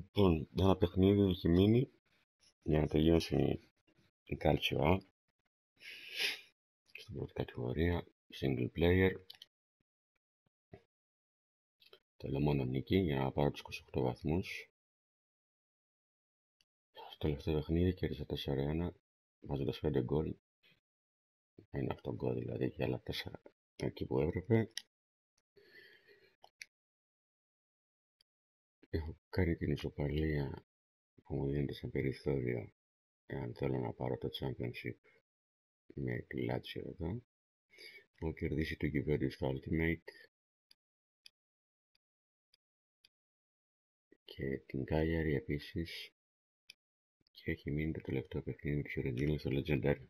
Λοιπόν, ένα παιχνίδι έχει μείνει για να τελειώσει η Calcio A στην πρώτη κατηγορία, single player. Θέλω μόνο νίκη για να πάρω τους 28 βαθμούς. Στο τελευταίο παιχνίδι κέρδισα 4-1 βάζοντας 5 γκολ. Ένα αυτό γκολ δηλαδή και άλλα 4 εκεί που έπρεπε. Έχω κάνει την ισοπαλία που μου δίνεται σαν περιθώριο εάν θέλω να πάρω το Championship με τη Lazio εδώ. Έχω κερδίσει το Juventus στο Ultimate και την Cagliari επίσης, και έχει μείνει το τελευταίο παιχνίδι με τη Fiorentina στο Legendary.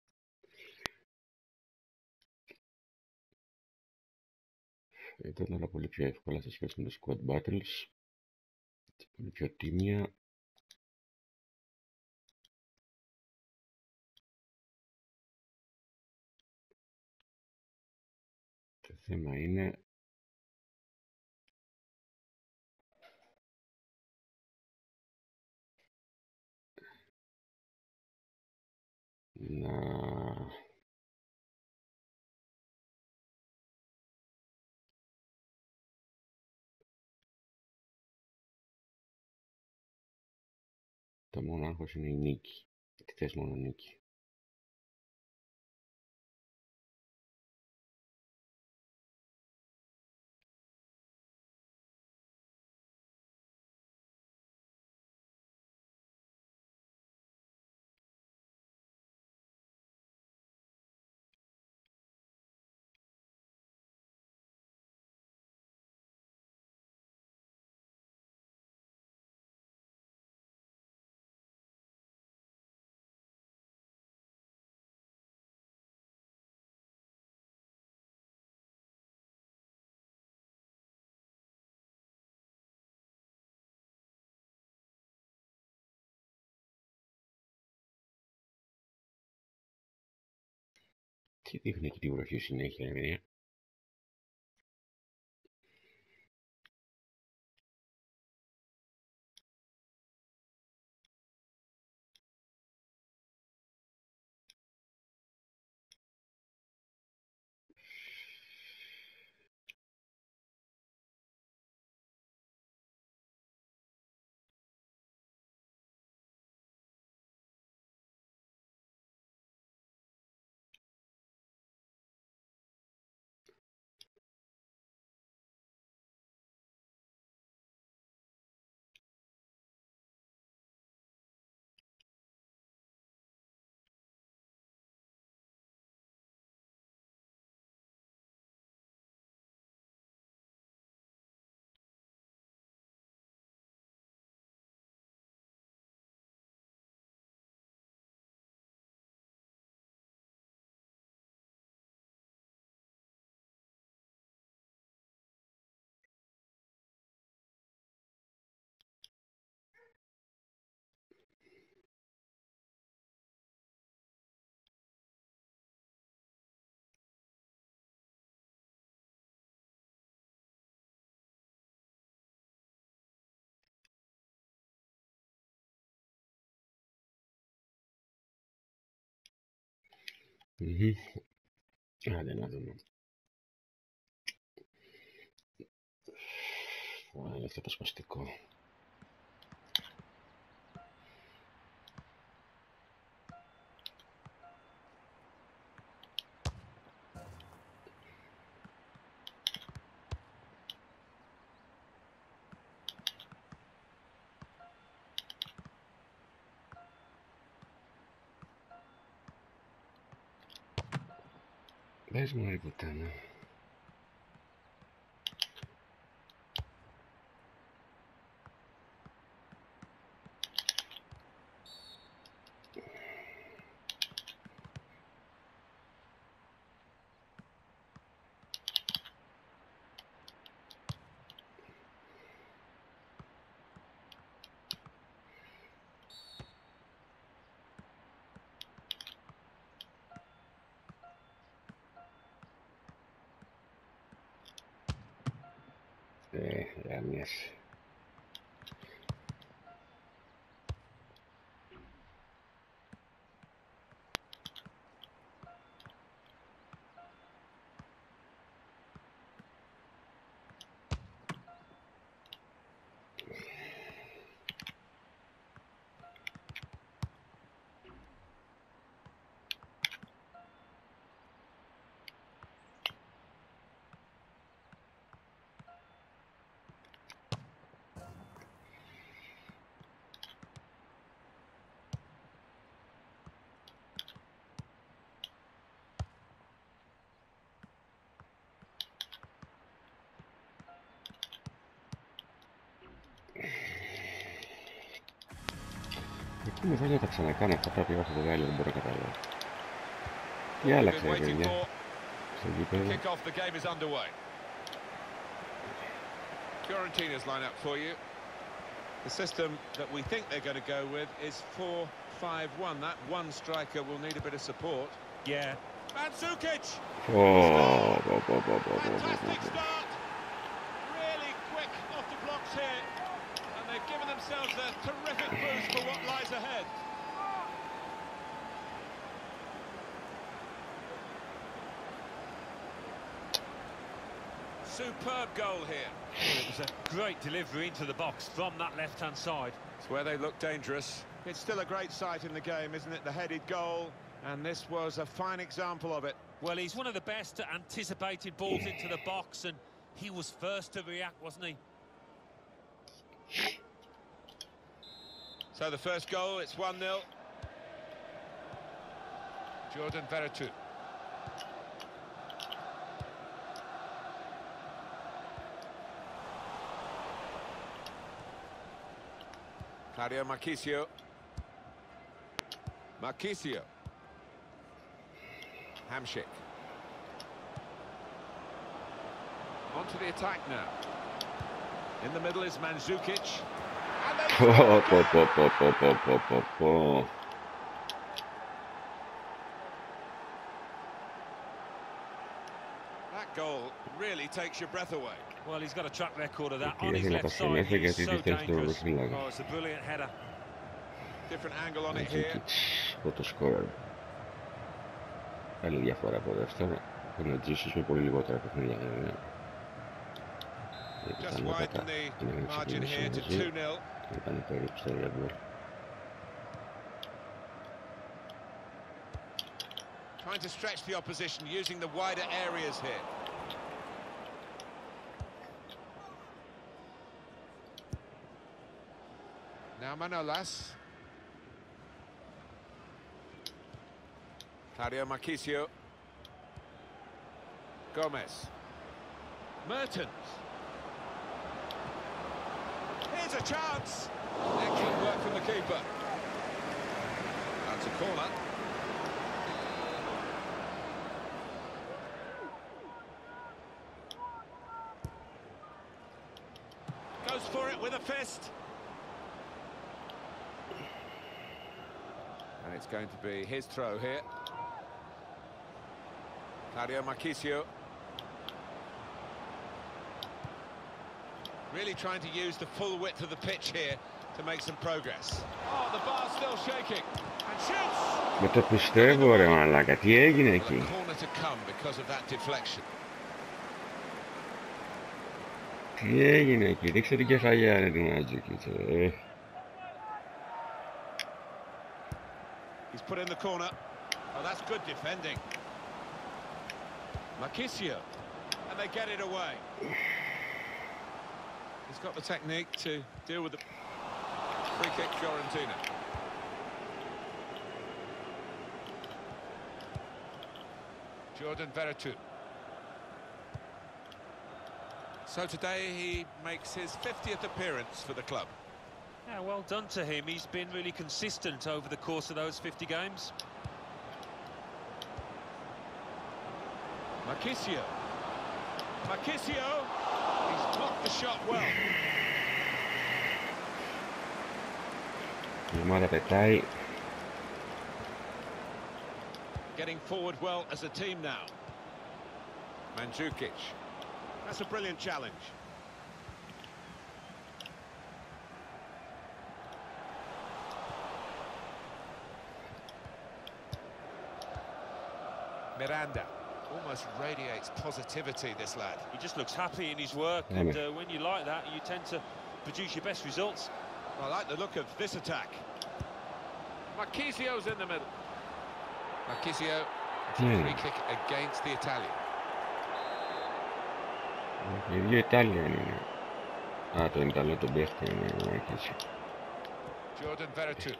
Ήταν όλα πολύ πιο εύκολα σε σχέση με το Squad Battles, πολύ πιο τίμια. Το θέμα είναι να το μόνο άγχος είναι η νίκη. Τι θες μόνο νίκη. Τι δείχνει εκεί τη βροχή συνέχεια, παιδιά. Άντε να δούμε. Είναι αυτό το σπαστικό. Πες μου ρε πουτάνα. Γαμιέσαι. Τι με θέλει να τα ξανακάνω αυτά τα οποία έχω βγάλει, δεν μπορώ να καταλάβω. Τι άλλαξε, ρε παιδιά, στο γήπεδο. Fiorentina's lineup for you. The system that we think they're going to go with is 4-5-1. That one striker will need a bit of support. Yeah. Mandzukic! Fantastic start. Really quick off the blocks here. And they've given themselves a terrific boost for what lies ahead. Superb goal here. It was a great delivery into the box from that left-hand side. It's where they look dangerous. It's still a great sight in the game, isn't it? The headed goal, and this was a fine example of it. Well, he's one of the best at anticipating balls into the box, and he was first to react, wasn't he? So the first goal, it's 1-0. Jordan Veretout. Claudio Marchisio. Marchisio. Hamšík. On to the attack now. In the middle is Mandzukic. That goal really takes your breath away. Well, he's got a track record of that on his left side. He's so dangerous. Oh, it's a brilliant header. Different angle on it here. Το σκόρερ. Άλλη διαφορά από δεύτερο. Πρέπει να ζήσεις με πολύ λιγότερα παιχνίδια βέβαια. Just widen the margin here to 2-0. Ήταν περίπου στο γκολ. Trying to stretch the opposition using the wider areas here. Now Manolas. Claudio Marchisio. Gomez. Mertens. Here's a chance. Excellent work from the keeper. That's a corner. Goes for it with a fist. And it's going to be his throw here. Claudio Marchisio. Really trying to use the full width of the pitch here to make some progress. Oh, the bar's still shaking. And shoots! Με το πιστεύω ρε μαλάκα, τι έγινε εκεί. Corner to come because of that deflection. Τι έγινε εκεί, ρίξε την κεφαλιά ρε την Mandzukic. He's put in the corner. Oh, that's good defending. Marchisio. And they get it away. He's got the technique to deal with the free kick, Fiorentina. Jordan Veretout. So today he makes his 50th appearance for the club. Yeah, well done to him. He's been really consistent over the course of those 50 games. Marchisio. Marchisio. He's blocked the shot well. Η ομάδα πετάει. Getting forward well as a team now. Mandzukic. That's a brilliant challenge. Miranda. Almost radiates positivity, this lad. He just looks happy in his work, and when you like that, you tend to produce your best results. I like the look of this attack. Marchisio's in the middle. Marchisio, free kick against the Italian. Οι δύο Ιτάλια είναι. Α, τον Ιταλό τον παίχτη είναι ο Marchisio. Jordan Veretout.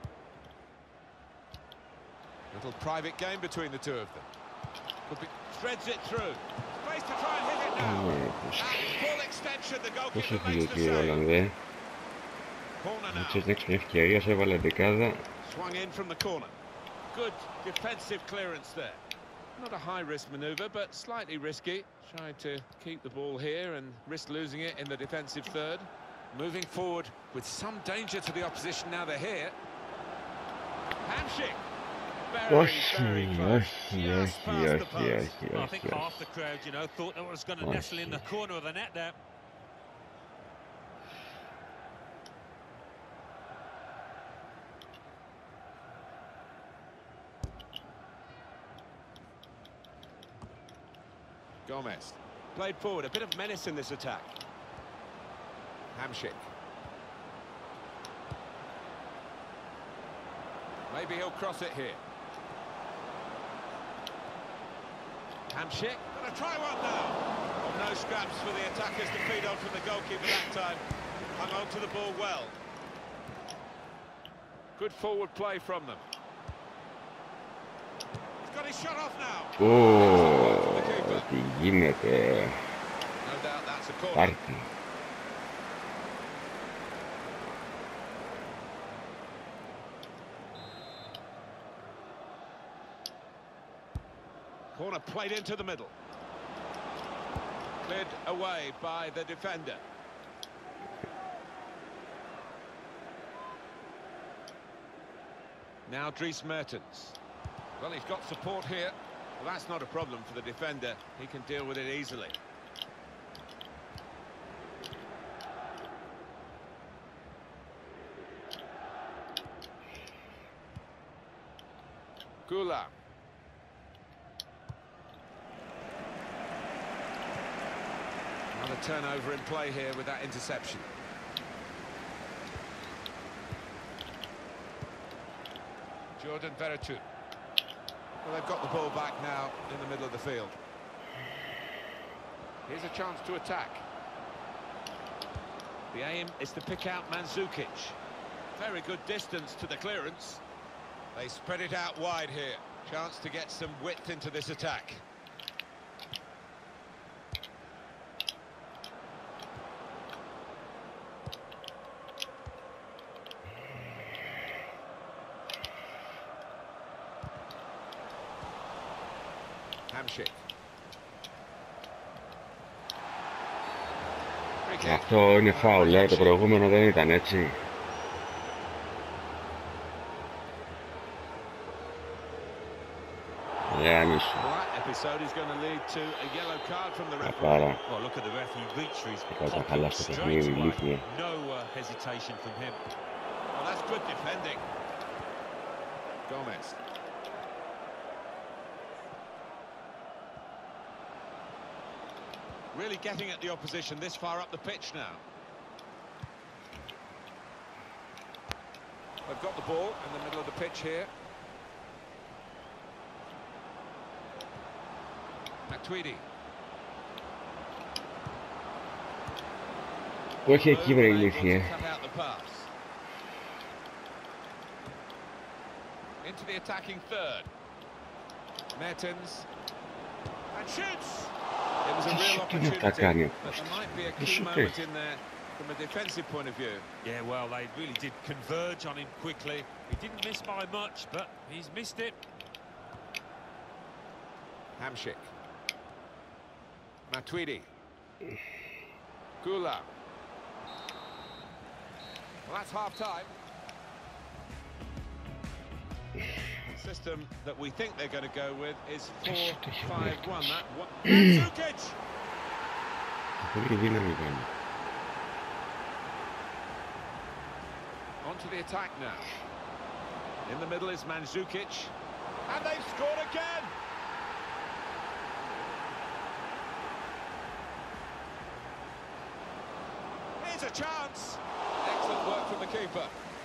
Little private game between the two of them. Could be, threads it through. Space to try and hit it now. At full extension, the goalkeeper makes the save. Corner Muchos now. την ευκαιρία σε έβαλε δεκάδα. Swung in from the corner. Good defensive clearance there. Not a high-risk manoeuvre, but slightly risky. Tried to keep the ball here and risk losing it in the defensive third. Moving forward with some danger to the opposition now they're here. Hamsik. Very close. Just past the post. Well, I think half the crowd, you know, thought that was going to nestle in the corner of the net there. Gomez played forward, a bit of menace in this attack. Hamsik. Maybe he'll cross it here. Hamsik, gonna try one now. Well, no scraps for the attackers to feed on from the goalkeeper that time. Hung on to the ball well. Good forward play from them. He's got his shot off now. Τι γίνεται. No doubt that's a corner. Πάρτι. Corner played into the middle. Cleared away by the defender. Now Dries Mertens. Well, he's got support here. Well, that's not a problem for the defender. He can deal with it easily. Gula. Another turnover in play here with that interception. Jordan Veretout. Well, they've got the ball back now in the middle of the field. Here's a chance to attack. The aim is to pick out Mandzukic. Very good distance to the clearance. They spread it out wide here. Chance to get some width into this attack. Hamsik. Αυτό είναι φάουλ, το προηγούμενο δεν ήταν έτσι. Γιάννης. Απάρα. Θα χαλάσει το παιχνίδι, ηλίθεια. Gomez. Really getting at the opposition this far up the pitch now. They've got the ball in the middle of the pitch here. Matuidi. Όχι εκεί βρε ηλίθεια. Into the attacking third. Mertens. And shoots! It was a real opportunity, but there might be a key moment in there from a defensive point of view. Yeah, well, they really did converge on him quickly. He didn't miss by much, but he's missed it. Hamsik. Matuidi. Gula. Well, that's half-time. System that we think they're going to go with is 4-5-1. That one. Mandzukic. On to the attack now. In the middle is Mandzukic, and they've scored again. Here's a chance. Excellent work from the keeper.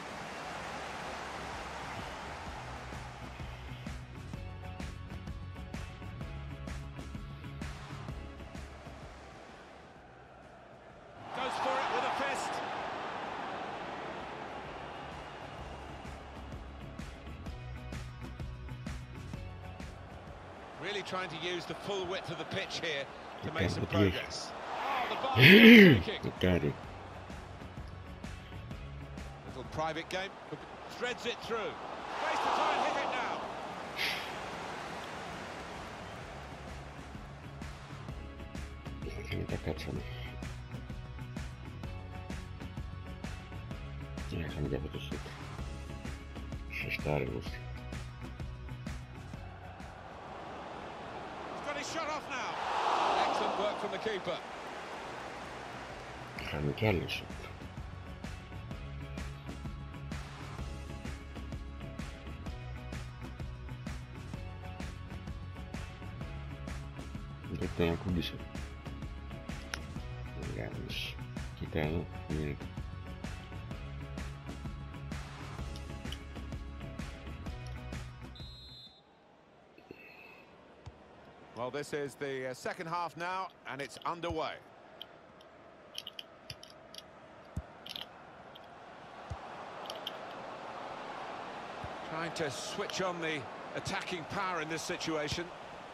Really trying to use the full width of the pitch here to make some progress. Oh, the ball is private game. Threads it through. Ways to try and hit it now. Mitä katson? Ja se mikä pitäisi sitten. Se Starius. He's got his shot off now. Excellent work from the keeper. Se on källissä. Nyt on kudissa. Käynnissä. Kitäällä. Niin. Well, this is the second half now, and it's underway. Trying to switch on the attacking power in this situation.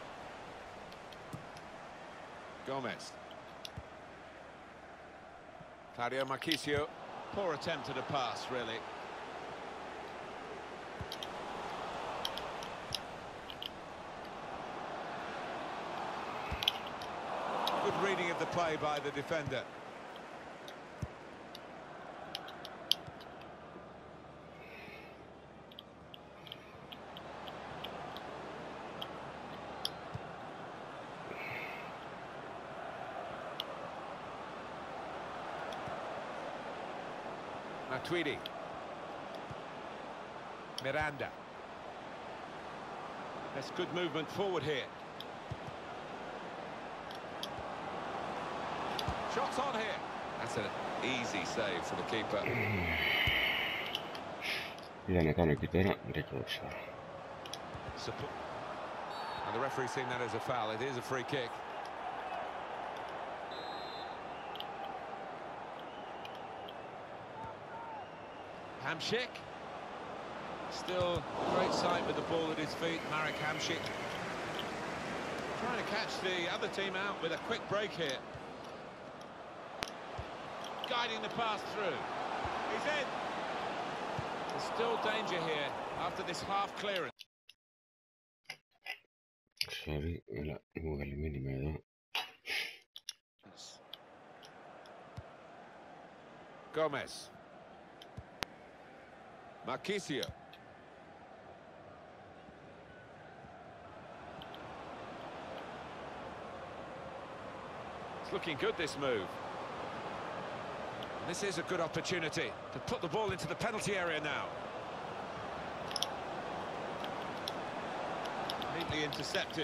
Gomez. Claudio Marchisio. Poor attempt at a pass, really. Good reading of the play by the defender. Matuidi. Miranda. That's good movement forward here. Shots on here. That's an easy save for the keeper. Pieni toimenpiteenä rikoksia. And the referee's seen that as a foul. It is a free kick. Hamšík. Still a great sight with the ball at his feet, Marek Hamšík. Trying to catch the other team out with a quick break here. Guiding the pass through. He's in. There's still danger here after this half clearance. Sorry, la juega el mínimo. Gomez. Marchisio. It's looking good, this move. This is a good opportunity to put the ball into the penalty area now. Neatly intercepted.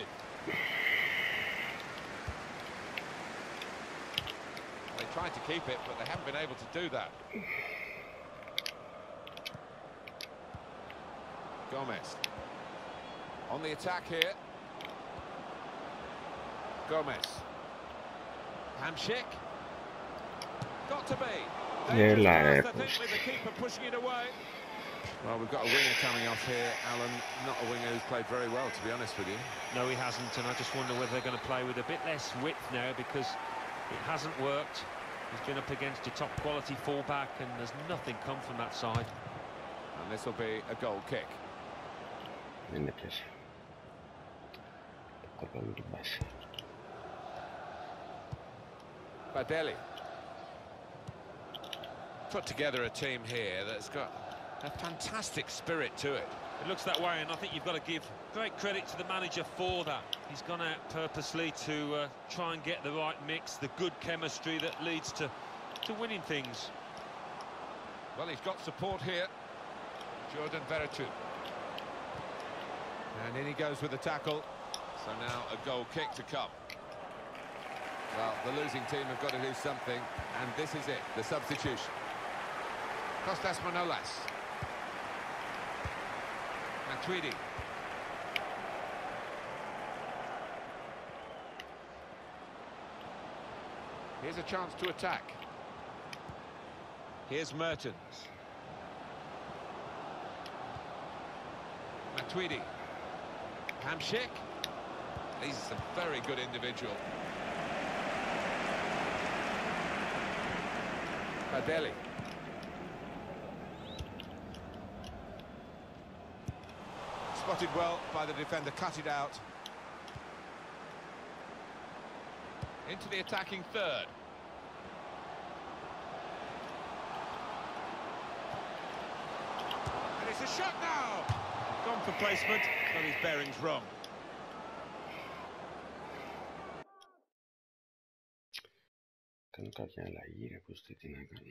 They tried to keep it, but they haven't been able to do that. Gomez. On the attack here. Gomez. Hamšík. Got to be. Dangerous pass, I think, with the keeper pushing it away. Well, we've got a winger coming off here, Alan. Not a winger who's played very well, to be honest with you. No, he hasn't, and I just wonder whether they're going to play with a bit less width now, because it hasn't worked. He's been up against a top-quality fullback, and there's nothing come from that side. And this will be a goal kick. Badelli. Put together a team here that's got a fantastic spirit to it. It looks that way, and I think you've got to give great credit to the manager for that. He's gone out purposely to try and get the right mix, the good chemistry that leads to winning things. Well, he's got support here. Jordan Veretout. And in he goes with the tackle. So now a goal kick to come. Well, the losing team have got to do something, and this is it, the substitution. Kostas Manolas. Matuidi. Here's a chance to attack. Here's Mertens. Matuidi. Hamšík. He's a very good individual. Badelli. Spotted well by the defender, cut it out. Into the attacking third. And it's a shot now! Gone for placement, got his bearings wrong. Κάνουν κάποια αλλαγή, ρε, πως τι να κάνει.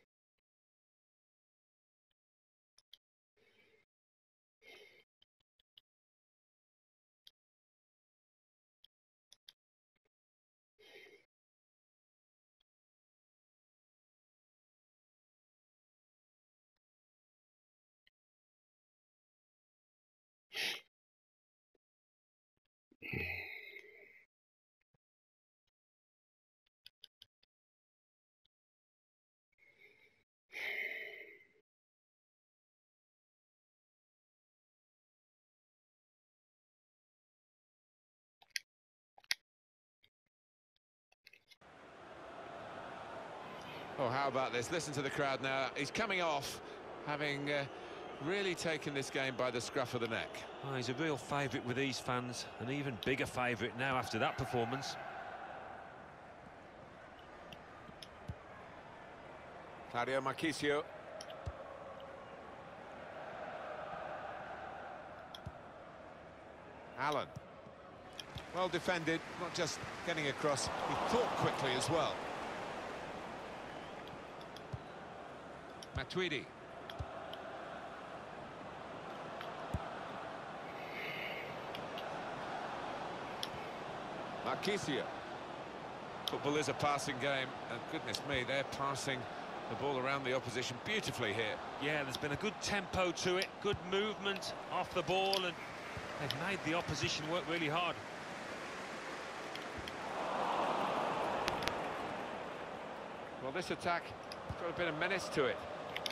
Oh, how about this? Listen to the crowd now. He's coming off, having really taken this game by the scruff of the neck. Oh, he's a real favourite with these fans, an even bigger favourite now after that performance. Claudio Marchisio. Allen. Well defended, not just getting across, he thought quickly as well. Matuidi. Marchisio. Football is a passing game, and goodness me, they're passing the ball around the opposition beautifully here. Yeah, there's been a good tempo to it, good movement off the ball, and they've made the opposition work really hard. Well, this attack has got a bit of menace to it.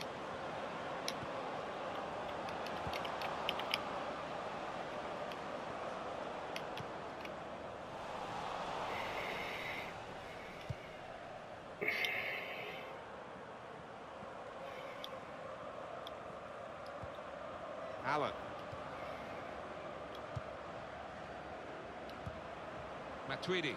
Allen. Matuidi.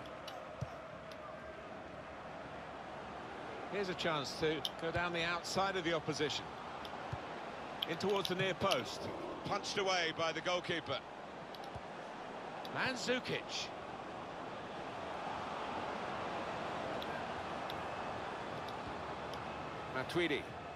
Here's a chance to go down the outside of the opposition. In towards the near post. Punched away by the goalkeeper. Mandzukic. Matuidi.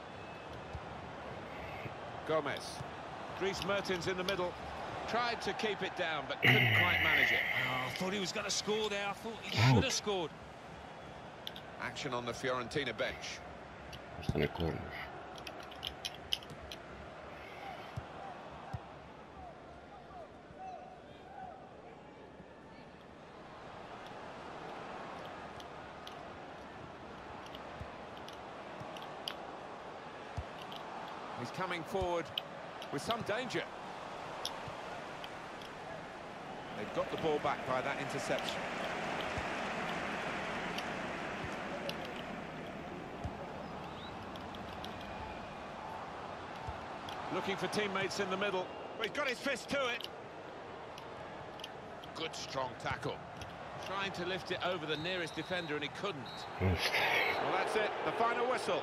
Gomez. Dries Mertens in the middle. Tried to keep it down, but couldn't quite manage it. Oh, I thought he was going to score there. I thought he should have scored. Action on the Fiorentina bench. Está en el corner. He's coming forward with some danger. They've got the ball back by that interception. Looking for teammates in the middle. Well, he's got his fist to it. Good strong tackle. Trying to lift it over the nearest defender and he couldn't. Well, that's it. The final whistle.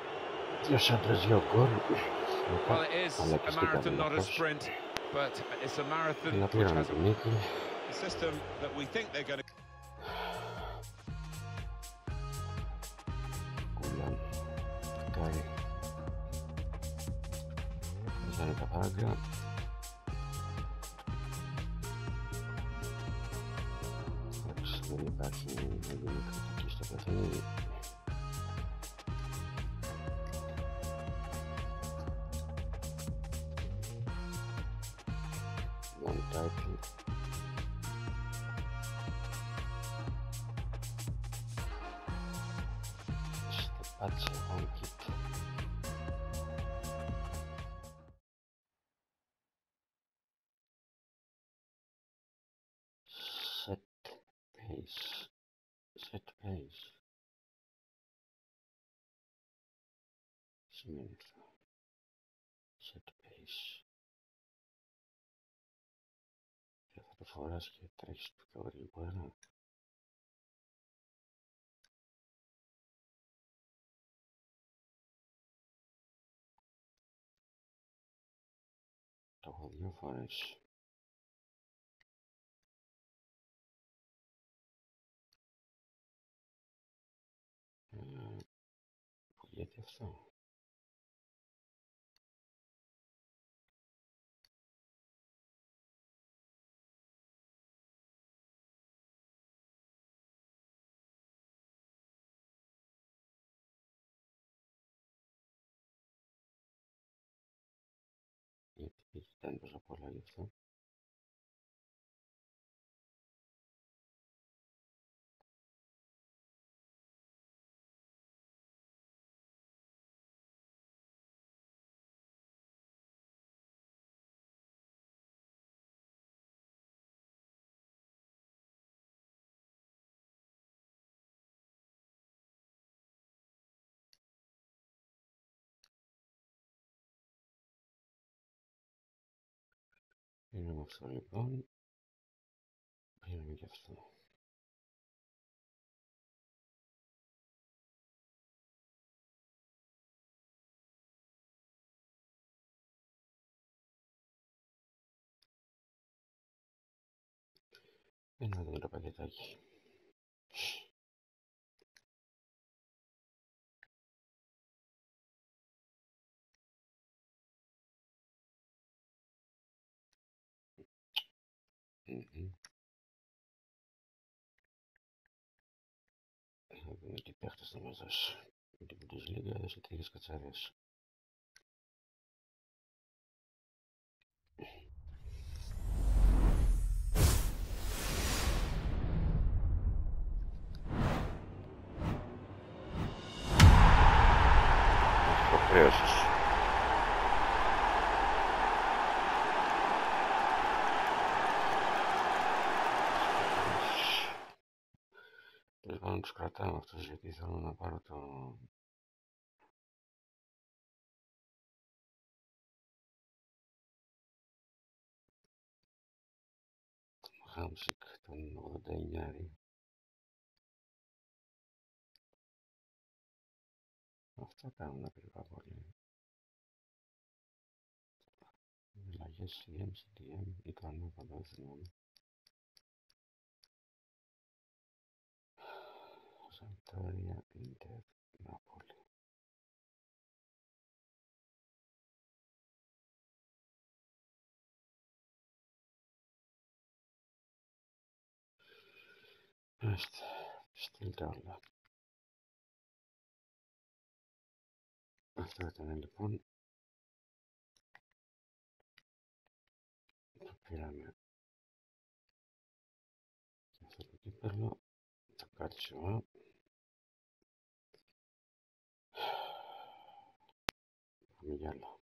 Well, it is a marathon, not a sprint, but it's a marathon which has a system that we think they're going to... τα φράγκα. Εντάξει, δεν υπάρχει έντονη κριτική στο παιχνίδι. One title. Στεπάτσε on kit. Set pace. Σημαίνει αυτό. Set pace. φοράς και τρέχεις πιο γρήγορα. Το έχω 2 φορές. Γιατί αυτό? Γιατί ήταν τόσο πολλά γι' αυτό? Πήραμε αυτό λοιπόν. Πήραμε και αυτό. Να δούμε το πακετάκι. Να δούμε τι παίχτες θα μας δώσει. Με την Bundesliga έδωσε 3 κατσαρές. Χρέωσες. Λοιπόν, τους κρατάμε αυτούς γιατί θέλω να πάρω το... Χάμσικ, τον 89. Αυτά κάνουν ακριβά πολύ. Αλλαγές CM, CDM ή το ανάποδο, δεν θυμάμαι. Σαντόρια, Ίντερ, Νάπολη. Μάλιστα, στείλτε όλα. Αυτό ήταν λοιπόν. Το πήραμε αυτό το κύπελλο, το κάτσιμα. Πάμε για άλλο.